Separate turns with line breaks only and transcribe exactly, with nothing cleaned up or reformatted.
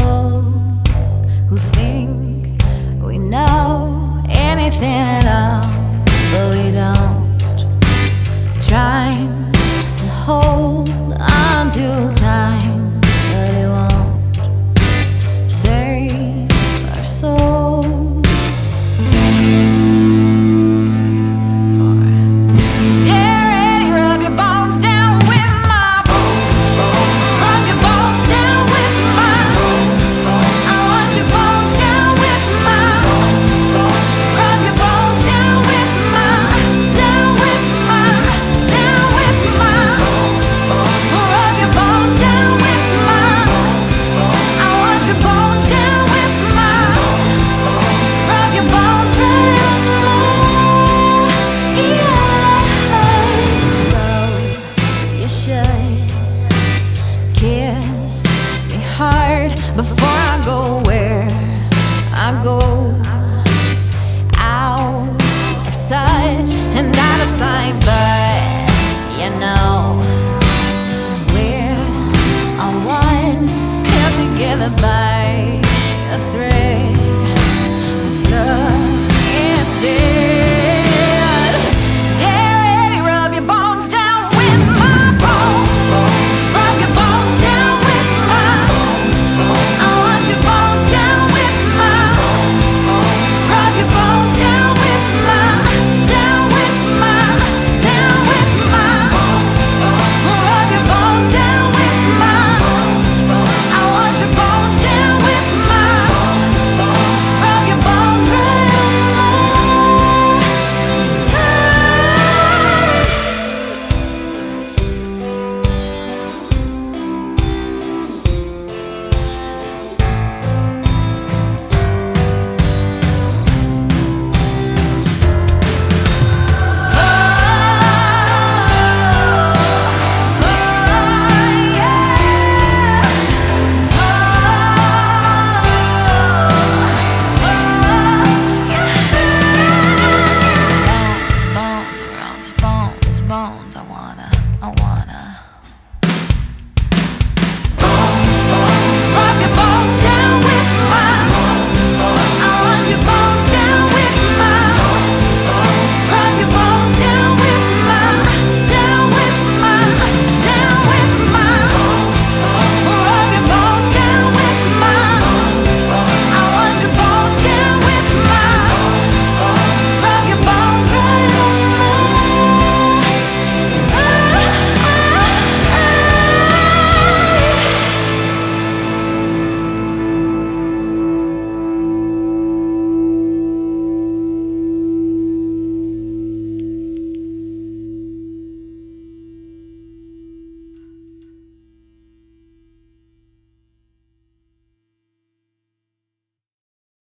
those who think we know anything at all, but we don't. Trying to hold on to time, but it won't save our souls. Kiss me hard before I go where I go, out of touch and out of sight, but you know we're all one, held together by a thread. It's love instead.